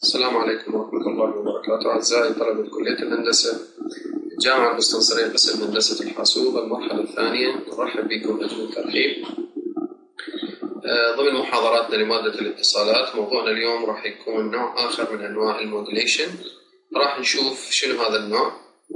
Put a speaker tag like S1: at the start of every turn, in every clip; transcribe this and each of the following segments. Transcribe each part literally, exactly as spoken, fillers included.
S1: السلام عليكم ورحمة الله وبركاته. أعزائي طلبة كلية الهندسة الجامعة المستنصرية قسم هندسة الحاسوب المرحلة الثانية، نرحب بكم أجمل ترحيب ضمن محاضراتنا لمادة الاتصالات. موضوعنا اليوم راح يكون نوع آخر من أنواع الموديليشن. راح نشوف شنو هذا النوع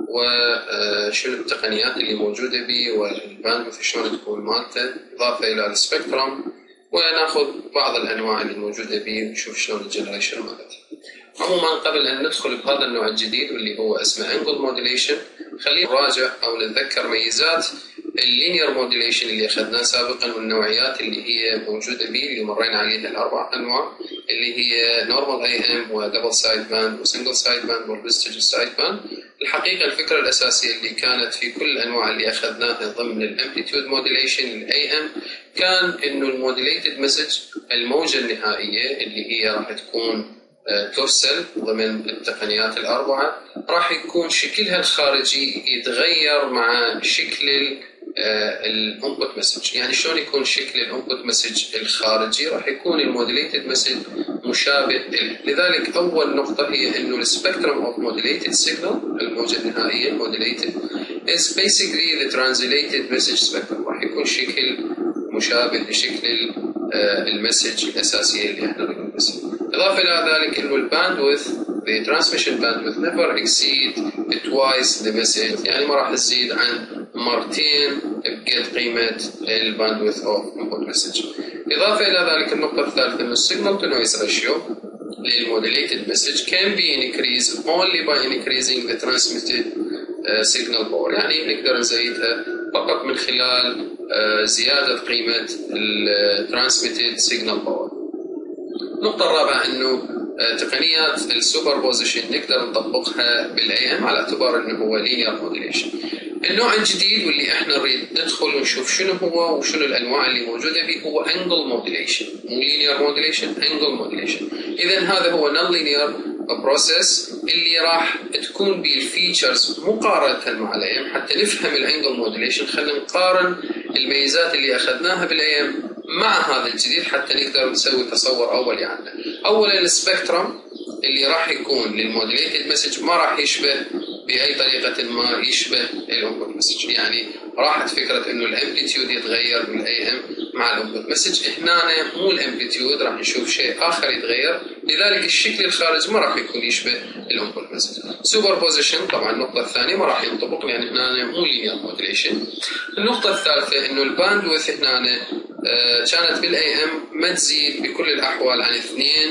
S1: وشنو التقنيات اللي موجودة به والباندويث شلون تكون مالته، إضافة إلى السبكترم، وناخذ بعض الأنواع اللي موجودة به ونشوف شلون الجنريشن مالته. عموما قبل أن ندخل بهذا النوع الجديد واللي هو اسمه انجل موديليشن، خلينا نراجع أو نتذكر ميزات اللينير موديليشن اللي أخذناه سابقا والنوعيات اللي هي موجودة به اللي مرينا عليها الأربع أنواع اللي هي نورمال اي ام ودبل سايد باند وسنجل سايد باند والفيستج سايد باند. الحقيقة الفكرة الأساسية اللي كانت في كل الأنواع اللي أخذناها ضمن الامبليتيود موديليشن الاي ام كان إنه الموديليتد مسج الموجة النهائية اللي هي راح تكون ترسل ضمن التقنيات الأربعة راح يكون شكلها الخارجي يتغير مع شكل الانبوت مسج. يعني شلون يكون شكل الانبوت مسج الخارجي؟ راح يكون الموديليتد مسج مشابه له. لذلك أول نقطة هي إنه السبكترم اوف موديليتد سيجنال الموجة النهائية الموديليتد is basically the translated message spectrum. راح يكون شكل مشابه لشكل المسج الأساسية اللي احنا بنلبسها. إضافة إلى ذلك إنه الباندويث the transmission bandwidth never exceed twice the message، يعني ما راح تزيد عن مرتين بقد قيمة الباندويث of input message. إضافة إلى ذلك النقطة الثالثة إنه signal to noise ratio للموديليتد message can be increased only by increasing the transmitted uh, signal power، يعني نقدر نزيدها فقط من خلال uh, زيادة قيمة ال transmitted signal power. النقطة الرابعة إنه تقنيات السوبر بوزيشن نقدر نطبقها بالاي ام على اعتبار إنه هو لينير موديليشن. النوع الجديد واللي احنا نريد ندخل ونشوف شنو هو وشنو الأنواع اللي موجودة به هو انجل موديليشن، مو لينير موديليشن، انجل موديليشن. إذا هذا هو نون لينير بروسيس اللي راح تكون به الفيتشرز مقارنة مع الاي ام. حتى نفهم الانجل موديليشن خلينا نقارن الميزات اللي أخذناها بالاي ام مع هذا الجديد حتى نقدر نسوي تصور أولي عنه. أولا السبكترم اللي راح يكون للموديليتد مسج ما راح يشبه بأي طريقة ما يشبه الانبوت مسج، يعني راحت فكرة إنه الامبليتيود يتغير بالاي ام مع الانبوت مسج. هنا مو الامبليتيود، راح نشوف شيء آخر يتغير، لذلك الشكل الخارج ما راح يكون يشبه الانبوت مسج. سوبر بوزيشن طبعا النقطة الثانية ما راح ينطبق لأن هنا مو لينير موديليشن. النقطة الثالثة إنه الباندويث هنا كانت بالاي ام ما تزيد بكل الأحوال عن اثنين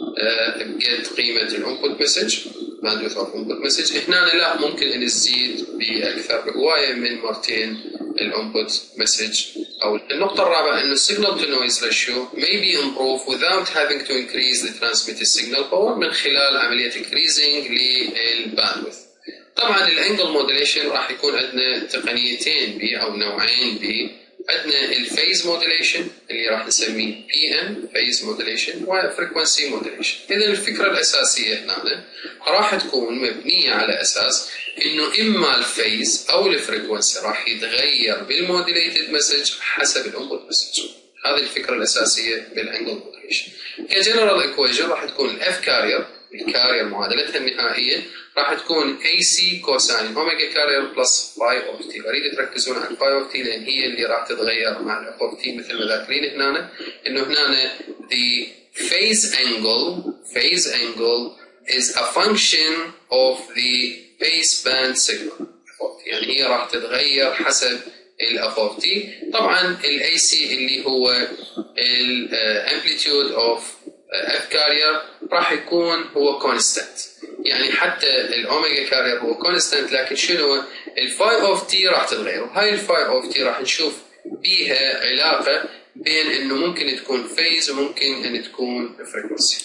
S1: بقد قيمة الانبوت مسج باندويث اوف انبوت مسج. هنا لا، ممكن ان تزيد باكثر بهوايه من مرتين الانبوت مسج. او النقطه الرابعه انه signal to noise ratio may be improved without having to increase the transmitted signal power من خلال عمليه increasing للباندويث. طبعا الانجل موديليشن راح يكون عندنا تقنيتين بي او نوعين بي. عندنا الفيز موديليشن اللي راح نسميه بي ام فيز موديليشن وفريكونسي موديليشن. اذا الفكره الاساسيه هنا راح تكون مبنيه على اساس انه اما الفيز او الفريكونسي راح يتغير بالموديليتد مسج حسب الانبوت مسج. هذه الفكره الاساسيه بالانجل موديليشن. كجنرال ايكويشن راح تكون الاف كارير الكارير معادلتها النهائيه راح تكون اي سي كوساين اوميجا كارير بلس باي اوف تي. اريد تركزون على الباي اوف تي لان هي اللي راح تتغير مع الاف اوف تي مثل ما ذاكرين هنا انه هنا the phase angle phase angle is a function of the baseband signal. يعني هي راح تتغير حسب الاف اوف تي. طبعا الاي سي اللي هو الامبليتيود اوف اف كارير راح يكون هو كونستانت، يعني حتى الاوميجا كارير هو كونستانت لكن شنو الفاي اوف تي راح تتغير. وهاي الفاي اوف تي راح نشوف بيها علاقه بين انه ممكن تكون فيز وممكن ان تكون فريكونسي.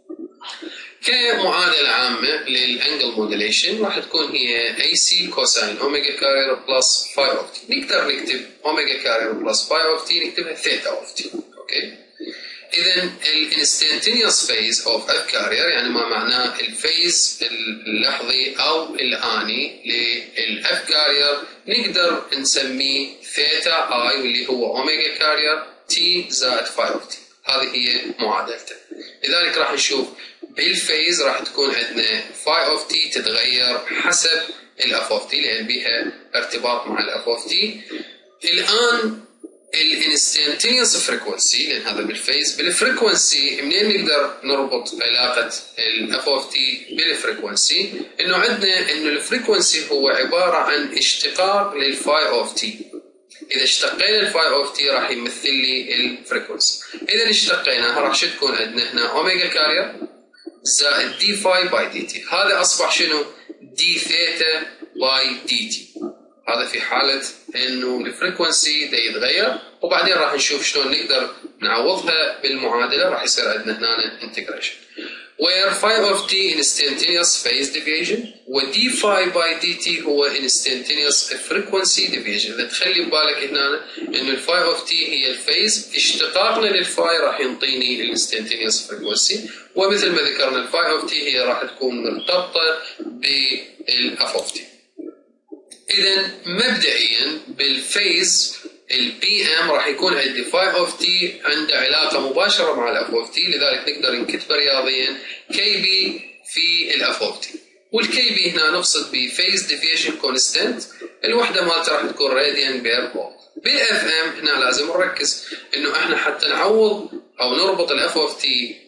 S1: كمعادله عامه للانجل موديليشن راح تكون هي اي سي كوساين اوميجا كارير بلس فاي اوف تي. نقدر نكتب اوميجا كارير بلس فاي اوف تي نكتبها ثيتا اوف تي. اوكي. إذا الانستنتينيوس فيز اوف اف كارير يعني ما معناه الفيز اللحظي أو الآني للأف كارير نقدر نسميه ثيتا اي واللي هو أوميجا كارير تي زائد فاي اوف تي. هذه هي معادلته. لذلك راح نشوف بالفيز راح تكون عندنا phi of t تتغير حسب الاف اوف تي لان بيها ارتباط مع الاف اوف تي. الان الانستنتينيوس فريكونسي لان هذا بالفيز، بالفريكونسي منين نقدر نربط علاقه الاف اوف تي بالفريكونسي؟ انه عندنا انه الفريكونسي هو عباره عن اشتقاق للفاي اوف تي. اذا اشتقينا الفاي اوف تي راح يمثل لي الفريكونسي. اذا اشتقيناها راح شو تكون عندنا هنا؟ اوميجا كارير زائد دي فاي باي دي تي. هذا اصبح شنو؟ دي ثيتا باي دي تي. هذا في حالة انه الفريكونسي ده يتغير، وبعدين راح نشوف شلون نقدر نعوضها بالمعادلة. راح يصير عندنا هنا انتجريشن where phi of t instantaneous phase deviation و d phi by dt هو instantaneous frequency deviation. اذا تخلي ببالك هنا انه الفاي اوف تي هي الفيز، اشتقاقنا للفاي راح ينطيني الانستنتينيوس فريكونسي، ومثل ما ذكرنا الفاي اوف تي هي راح تكون مرتبطة بالاف اوف تي. إذا مبدئيا بالفيز البي ام راح يكون عندي فاي اوف تي عنده علاقة مباشرة مع الاف اوف تي، لذلك نقدر نكتبه رياضيا كي بي في الاف اوف تي. والكي بي هنا نقصد بفيز ديفيشن كونستنت، الوحدة مالته راح تكون راديان بير فولت. بالاف ام هنا لازم نركز انه احنا حتى نعوض او نربط الاف اوف تي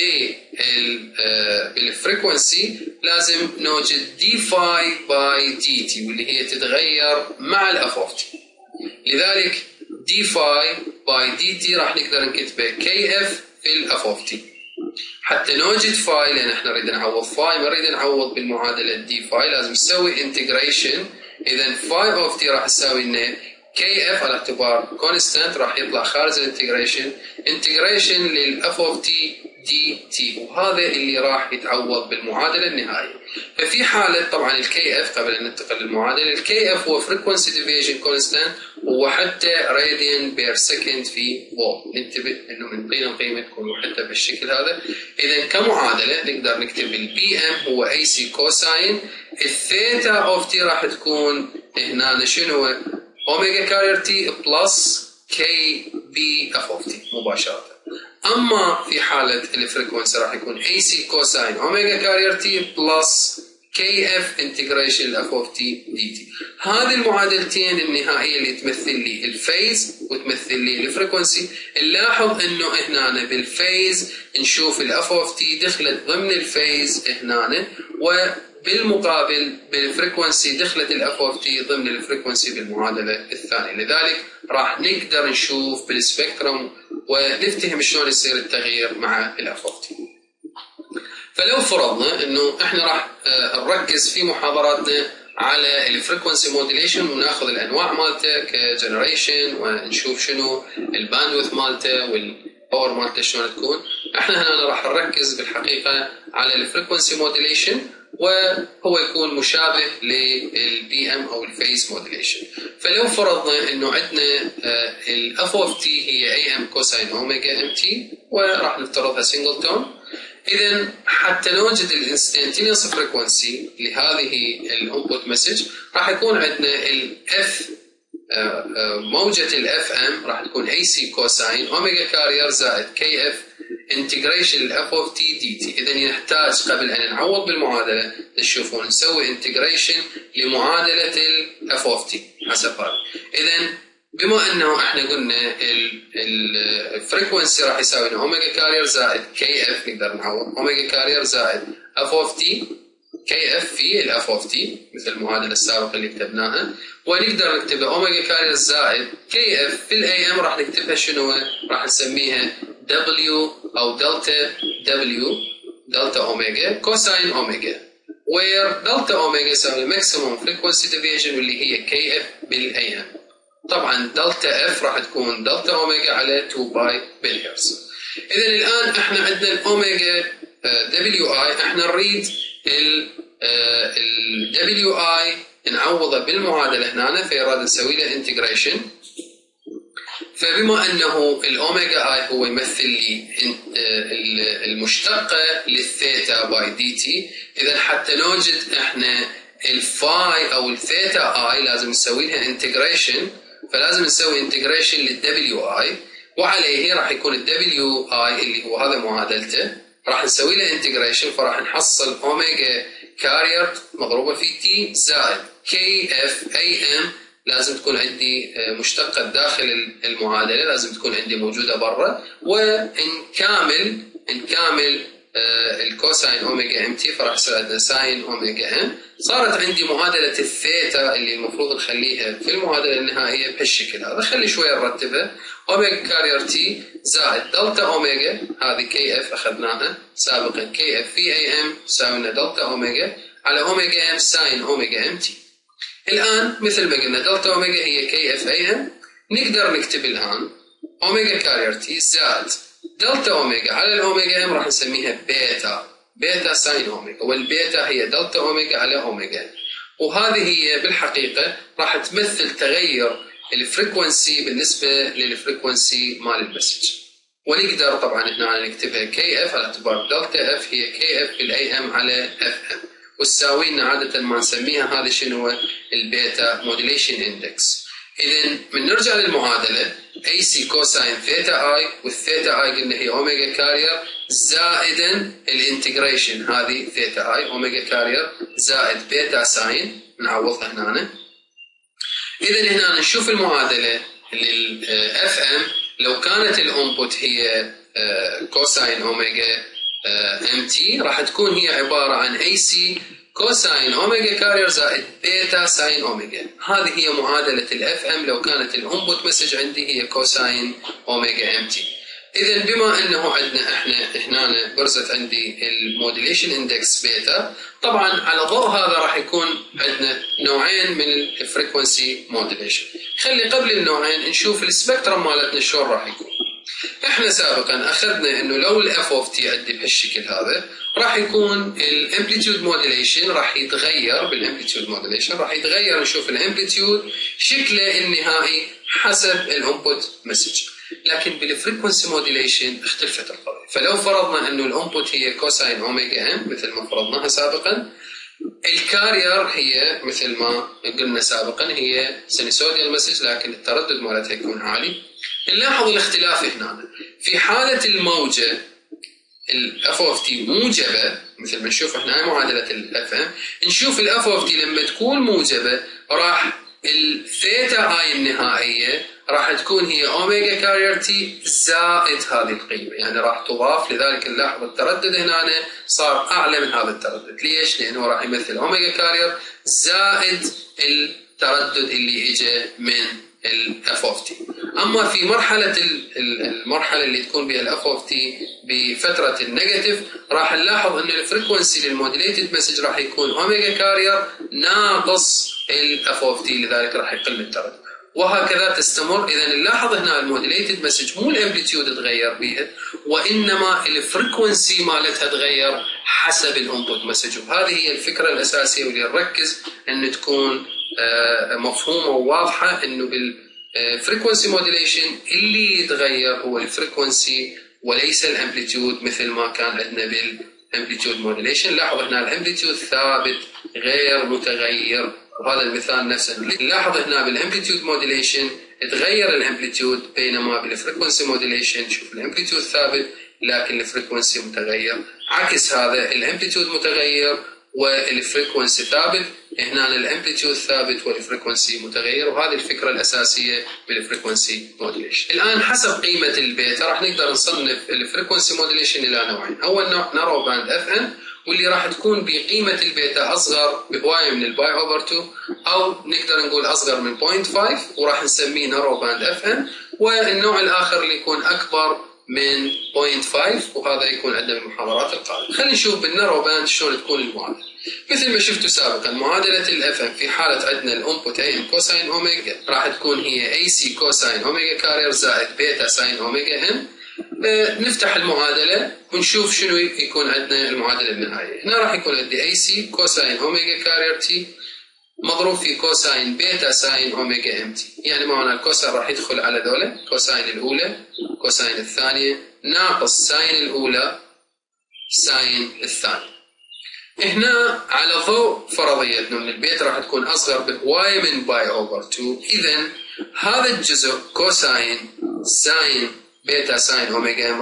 S1: بالفريكونسي لازم نوجد دي فاي باي دي تي واللي هي تتغير مع الاف اوف تي. لذلك دي فاي باي دي تي راح نقدر نكتبه كي اف في الاف اوف تي. حتى نوجد فاي لان احنا نريد نعوض فاي ما نريد نعوض بالمعادله دي فاي، لازم نسوي انتجريشن. اذا فاي اوف تي راح تساوي لنا كي اف على اعتبار كونستانت راح يطلع خارج الانتجريشن، انتجريشن للاف اوف تي دي تي، وهذا اللي راح يتعوض بالمعادله النهائيه. ففي حاله طبعا الكي اف قبل ان ننتقل للمعادله، الكي اف هو فريكونسي ديفيجن كونستانت وهو حتى راديان بير سكند في فولت. ننتبه انه منطينا القيمه تكون وحدتها بالشكل هذا. اذا كمعادله نقدر نكتب البي ام هو اي سي كوساين الثيتا اوف تي راح تكون هنا شنو هو؟ اوميجا كارير تي بلس كي بي اف اوف تي مباشره. اما في حاله الفريكونسي راح يكون اي سي كوساين اوميجا كارير تي بلس كي اف انتجريشن الاف اوف تي دي تي. هذه المعادلتين النهائيه اللي تمثل لي الفيز وتمثل لي الفريكونسي. نلاحظ انه هنا بالفيز نشوف الاف اوف تي دخلت ضمن الفيز هنا، وبالمقابل بالفريكونسي دخلت الاف اوف تي ضمن الفريكونسي بالمعادله الثانيه. لذلك راح نقدر نشوف بالسبكترم ونفتهم شلون يصير التغيير مع الاف اوف تي. فلو فرضنا انه احنا راح نركز في محاضراتنا على الفريكونسي موديليشن وناخذ الانواع مالته كجنريشن ونشوف شنو الباندويث مالته والباور مالته شلون تكون، احنا هنا راح نركز بالحقيقه على الفريكونسي موديليشن وهو يكون مشابه للبي ام او الفيس موديليشن. فلو فرضنا انه عندنا الاف اوف تي هي اي ام كوساين اوميجا ام تي وراح نفترضها سنجلتون، اذا حتى نوجد الانستنتينيوس فريكونسي لهذه الانبوت مسج راح يكون عندنا الاف موجة الاف ام راح تكون اي سي كوساين اوميجا كارير زائد كي اف انتجريشن الاف اوف تي دي تي. اذا يحتاج قبل ان نعوض بالمعادله تشوفون نسوي انتجريشن لمعادله الاف اوف تي حسب هذا. اذا بما انه احنا قلنا الفريكونسي راح يساوي اوميجا كارير زائد كي اف، نقدر نعوض اوميجا كارير زائد اف اوف تي كي اف في الاف اوف تي مثل المعادله السابقه اللي كتبناها، ونقدر نكتبها اوميجا كارير زائد كي اف في الاي ام راح نكتبها شنو؟ راح نسميها دبليو او دلتا دبليو دلتا اوميجا كوساين اوميجا، وير دلتا اوميجا يساوي ماكسيموم فريكونسي ديفيجن واللي هي كي اف بالاي ام. طبعا دلتا اف راح تكون دلتا اوميجا على اثنين باي بالهرتز. اذا الان احنا عندنا الاوميجا دبليو اي، احنا نريد ال دبليو اي نعوضه بالمعادله هنا، فيراد نسوي له انتجريشن. فبما انه الاوميجا اي هو يمثل لي المشتقه للثيتا باي دي تي، اذا حتى نوجد احنا الفاي او الثيتا اي لازم نسوي لها انتجريشن، فلازم نسوي انتجريشن للدبليو اي، وعليه راح يكون الدبليو اي اللي هو هذا معادلته راح نسوي له انتجريشن، فراح نحصل اوميجا كارير مضروبه في تي زائد كي اف اي ام، لازم تكون عندي مشتقة داخل المعادلة، لازم تكون عندي موجودة برا، وإن كامل إن كامل الكوساين أوميجا ام تي، فراح يصير عندنا ساين أوميجا ام. صارت عندي معادلة الثيتا اللي المفروض نخليها في المعادلة النهائية بهالشكل هذا. خلي شوية نرتبها. أوميجا كارير تي زائد دلتا أوميجا، هذه كي اف أخذناها سابقا، كي اف في اي ام تساوي لنا دلتا أوميجا على أوميجا ام ساين أوميجا ام تي. الآن مثل ما قلنا دلتا أوميجا هي كي اف اي ام، نقدر نكتب الآن أوميجا كارير تي زائد دلتا أوميجا على الأوميجا ام، راح نسميها بيتا، بيتا ساين أوميجا، والبيتا هي دلتا أوميجا على أوميجا. وهذه هي بالحقيقة راح تمثل تغير الفريكونسي بالنسبة للفريكونسي مال المسج. ونقدر طبعا هنا نكتبها كي اف على اعتبار دلتا اف هي كي اف بالاي ام على اف ام، والساوي لنا عادة ما نسميها هذا شنو هو البيتا موديليشن اندكس. إذا من نرجع للمعادلة اي سي كوساين ثيتا اي، والثيتا اي قلنا هي اوميجا كارير زائدا الانتجريشن، هذه ثيتا اي اوميجا كارير زائد بيتا ساين، نعوضها هنا. إذا هنا نشوف المعادلة للاف ام، لو كانت الانبوت هي كوساين اوميجا ام تي، راح تكون هي عبارة عن اي سي كوساين اوميجا كارير زائد بيتا ساين اوميجا. هذه هي معادلة الاف ام لو كانت الانبوت مسج عندي هي كوساين اوميجا ام تي. اذا بما انه عندنا احنا هنا برزت عندي الموديليشن اندكس بيتا، طبعا على ضوء هذا راح يكون عندنا نوعين من الفريكونسي موديليشن. خلي قبل النوعين نشوف السبكترم مالتنا شلون راح يكون. احنا سابقا اخذنا انه لو الاف اوف تي عندي بهالشكل هذا، راح يكون الامبليتيود موديليشن راح يتغير، بالامبليتيود موديليشن راح يتغير، نشوف الامبليتيود شكله النهائي حسب الانبوت مسج. لكن بالفريكونسي موديليشن اختلفت القضيه. فلو فرضنا انه الانبوت هي كوساين اوميجا ام مثل ما فرضناها سابقا، الكارير هي مثل ما قلنا سابقا هي سينوسويدال مسج، لكن التردد مالتها يكون عالي. نلاحظ الاختلاف هنا. في حالة الموجة الاف اوف تي موجبة، مثل ما نشوف هنا معادلة الاف ام، نشوف الاف اوف تي لما تكون موجبة راح الثيتا اي النهائية راح تكون هي اوميجا كارير تي زائد هذه القيمة، يعني راح تضاف. لذلك نلاحظ التردد هنا صار اعلى من هذا التردد. ليش؟ لانه راح يمثل اوميجا كارير زائد التردد اللي اجى من الاف اوف تي. اما في مرحله المرحله اللي تكون بها الاف اوف تي بفتره النيجاتيف، راح نلاحظ ان الفريكونسي للموديليتد مسج راح يكون اوميجا كارير ناقص الاف اوف تي، لذلك راح يقل التردد، وهكذا تستمر. اذا نلاحظ هنا الموديليتد مسج مو الامبليتيود تغير بها، وانما الفريكونسي مالتها تغير حسب الانبوت مسج. وهذه هي الفكره الاساسيه واللي نركز ان تكون مفهومه وواضحه، انه بالفريكونسي موديليشن اللي يتغير هو الفريكونسي وليس الامبليتيود مثل ما كان عندنا بالامبليتيود موديليشن. لاحظ هنا الامبليتيود ثابت غير متغير، وهذا المثال نفسه نلاحظ هنا بالامبليتيود موديليشن تغير الامبليتيود، بينما بالفريكونسي موديليشن شوف الامبليتيود ثابت لكن الفريكونسي متغير. عكس هذا الامبليتيود متغير والفريكونسي ثابت، هنا الامبليتيود ثابت والفريكونسي متغير. وهذه الفكره الاساسيه بالفريكونسي موديليشن. الان حسب قيمه البيتا راح نقدر نصنف الفريكونسي موديليشن الى نوعين. اول نوع نارو باند اف ام، واللي راح تكون بقيمه البيتا اصغر بهوايه من الباي اوفر اثنين، او نقدر نقول اصغر من صفر فاصلة خمسة وراح نسميه نارو باند اف ام. والنوع الاخر اللي يكون اكبر من صفر فاصلة خمسة، وهذا يكون عندنا بالمحاضرات القادمه. خلينا نشوف بالنارو باند شلون تكون المعادله. مثل ما شفتوا سابقا معادله الاف ام في حاله عندنا الانبوت اي ام كوساين اوميجا راح تكون هي اي سي كوساين اوميجا كارير زائد بيتا ساين اوميجا ام. نفتح المعادله ونشوف شنو يكون عندنا المعادله النهائيه. هنا راح يكون عندي اي سي كوساين اوميجا كارير تي مضروب في كوساين بيتا ساين اوميجا ام تي. يعني معنى الكوساين راح يدخل على ذولا، كوساين الاولى كوساين الثانيه ناقص ساين الاولى ساين الثانيه. هنا على ضوء فرضيتنا ان البيتا راح تكون اصغر بهوايه من باي اوفر اثنين، اذا هذا الجزء كوساين ساين بيتا ساين اوميجا ام راح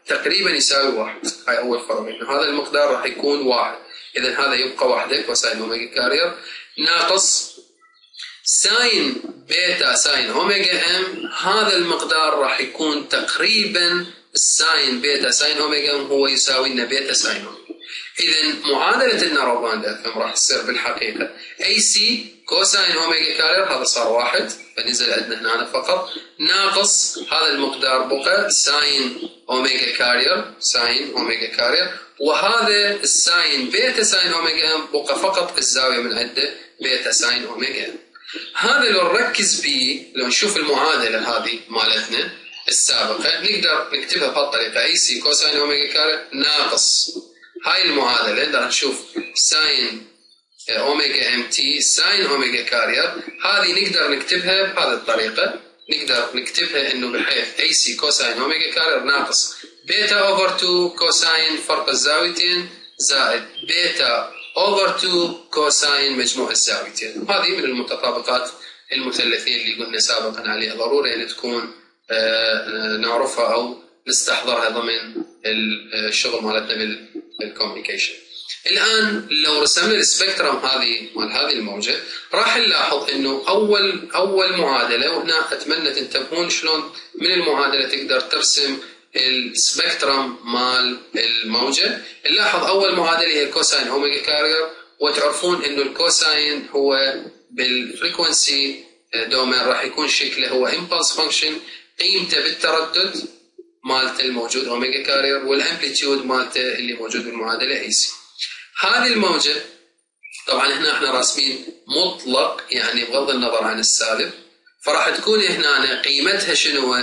S1: تقريبا يساوي واحد. هاي أول فرض، إنه هذا المقدار راح يكون واحد، إذا هذا يبقى واحدة كوساين أوميجا كارير ناقص ساين بيتا ساين أوميجا إم. هذا المقدار راح يكون تقريبا الساين بيتا ساين أوميجا إم هو يساوي لنا بيتا ساين أوميجا. إذا معادلة النارو باند اف ام راح تصير بالحقيقة اي سي كوساين أوميجا كارير، هذا صار واحد فنزل عندنا هنا فقط، ناقص هذا المقدار بقى ساين أوميجا كارير ساين أوميجا كارير، وهذا الساين بيتا ساين أوميجا ام بقى فقط الزاوية من عنده بيتا ساين أوميجا ام. هذا لو نركز به، لو نشوف المعادلة هذه مالتنا السابقة نقدر نكتبها بهالطريقة اي سي كوساين أوميجا كارير ناقص هاي المعادلة، نقدر نشوف ساين أوميجا ام تي ساين أوميجا كارير، هذه نقدر نكتبها بهذه الطريقة، نقدر نكتبها إنه بحيث اي سي كوساين أوميجا كارير ناقص بيتا أوفر تو كوساين فرق الزاويتين زائد بيتا أوفر تو كوساين مجموع الزاويتين. هذه من المتطابقات المثلثية اللي قلنا سابقا عليها ضروري أن تكون نعرفها أو نستحضرها ضمن الشغل مالتنا بالكوميونيكيشن. الآن لو رسمنا السبكترم هذه مال هذه الموجة راح نلاحظ إنه أول أول معادلة، وهنا أتمنى تنتبهون شلون من المعادلة تقدر ترسم السبكترم مال الموجة. نلاحظ أول معادلة هي كوساين أوميجا كارير، وتعرفون إنه الكوساين هو بالفريكونسي دومين راح يكون شكله هو إمبلس فانكشن، قيمته بالتردد مالته الموجود أوميجا كارير، والأمبليتيود مالته اللي موجود بالمعادلة اي سي. هذه الموجة طبعا هنا احنا راسمين مطلق يعني بغض النظر عن السالب، فراح تكون هنا قيمتها شنو؟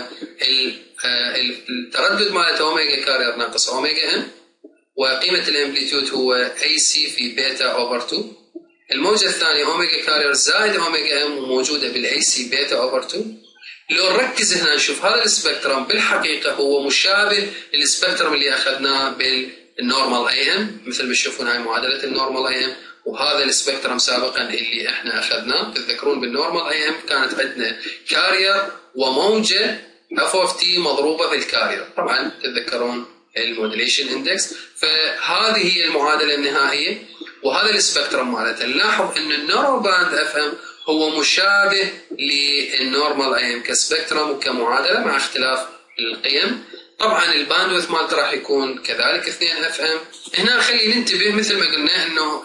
S1: التردد مالته أوميجا كارير ناقص أوميجا ام، وقيمة الأمبليتيود هو اي سي في بيتا أوفر تو. الموجة الثانية أوميجا كارير زائد أوميجا ام وموجودة بالاي سي بيتا أوفر تو. لو نركز هنا نشوف هذا السبكترم بالحقيقة هو مشابه للسبكترم اللي أخذناه بالنورمال اي ام، مثل ما تشوفون هاي معادلة النورمال اي ام، وهذا السبكترم سابقا اللي احنا أخذناه. تتذكرون بالنورمال اي ام كانت عندنا كارير وموجة اف اوف تي مضروبة في الكارير، طبعا تتذكرون الموديليشن اندكس، فهذه هي المعادلة النهائية وهذا السبكترم مالتها. نلاحظ ان النورو باند اف ام هو مشابه للنورمال اي ام كسبكترم وكمعادله مع اختلاف القيم. طبعا الباندويث مالته راح يكون كذلك اثنين اف ام. هنا خلي ننتبه مثل ما قلنا انه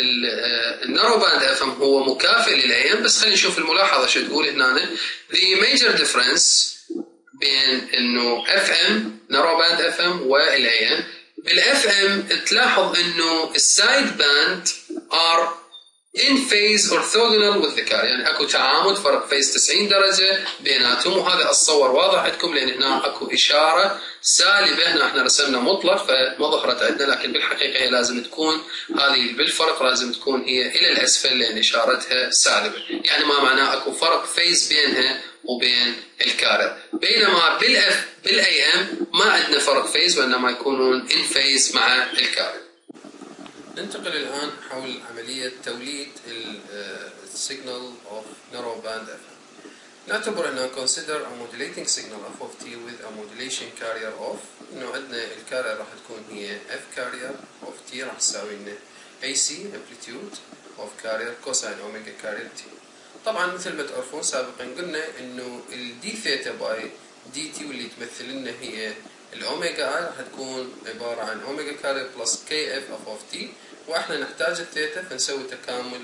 S1: النورو باند اف ام هو مكافئ للاي ام، بس خلينا نشوف الملاحظه شو تقول هنا. the major difference بين انه اف ام نورو باند اف ام والاي ام، بالاف ام تلاحظ انه السايد باند ار in phase orthogonal with the carrier، يعني اكو تعامد فرق فيز تسعين درجة بيناتهم، وهذا الصور واضح عندكم لان هنا اكو اشارة سالبة، هنا احنا رسمنا مطلق فما ظهرت عندنا، لكن بالحقيقة هي لازم تكون هذه بالفرق لازم تكون هي الى الاسفل لان اشارتها سالبة، يعني ما معناه اكو فرق فيز بينها وبين الكارير. بينما بالاف بالاي ام ما عندنا فرق فيز وانما يكونون in phase مع الكارير. ننتقل الآن حول عملية توليد السيجنال of narrow band اف ام. نعتبر أننا consider a modulating signal f of t with a modulation carrier of، إنه عندنا الكارير راح تكون هي f carrier of t راح تساوي لنا ac amplitude of carrier cosine omega carrier t. طبعا مثل ما تعرفون سابقا قلنا إنه ال d theta by dt واللي تمثل لنا هي الأوميجا اي راح تكون عبارة عن أوميجا كارير بلس كي اف اف اوف تي، واحنا نحتاج الثيتا فنسوي تكامل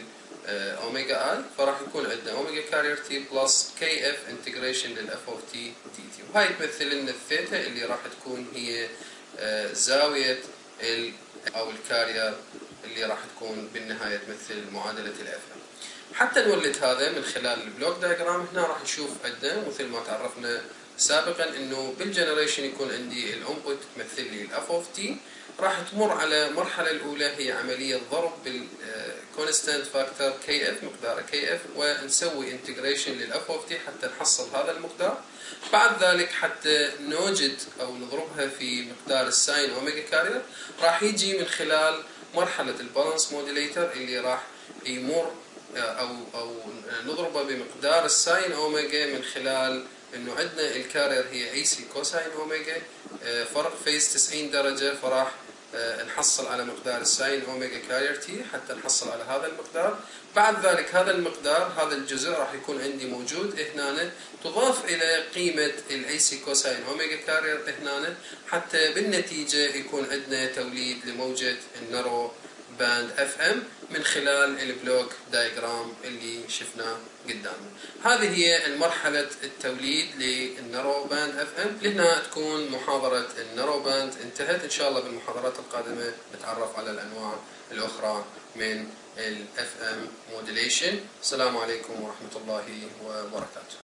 S1: للأوميجا اي، فراح يكون عندنا أوميجا كارير تي بلس كي اف انتجريشن للأف اوف تي دي تي، وهاي تمثل لنا الثيتا اللي راح تكون هي زاوية ال أو الكارير اللي راح تكون بالنهاية تمثل معادلة الاف ام. حتى نولد هذا من خلال البلوك دايجرام، هنا راح نشوف عندنا مثل ما تعرفنا سابقا انه بالجنريشن يكون عندي الانبوت تمثل لي الاف اوف تي، راح تمر على المرحله الاولى هي عمليه ضرب بالكونستانت فاكتور كي اف مقدار كي اف، ونسوي انتجريشن للاف اوف تي حتى نحصل هذا المقدار. بعد ذلك حتى نوجد او نضربها في مقدار الساين اوميجا كارير، راح يجي من خلال مرحله البالانس موديليتر اللي راح يمر او او نضربه بمقدار الساين اوميجا من خلال انه عندنا الكارير هي اي سي كوساين اوميجا فرق فيز تسعين درجة، فراح نحصل على مقدار الساين اوميجا كارير تي حتى نحصل على هذا المقدار. بعد ذلك هذا المقدار هذا الجزء راح يكون عندي موجود هنا، تضاف الى قيمة الاي سي كوساين اوميجا كارير هنا، حتى بالنتيجة يكون عندنا توليد لموجة النارو باند اف ام من خلال البلوك دايجرام اللي شفناه قدامنا. هذه هي المرحلة التوليد للنارو باند اف ام. لهنا تكون محاضرة النارو باند انتهت. ان شاء الله بالمحاضرات القادمة نتعرف على الانواع الاخرى من الاف ام موديليشن. السلام عليكم ورحمة الله وبركاته.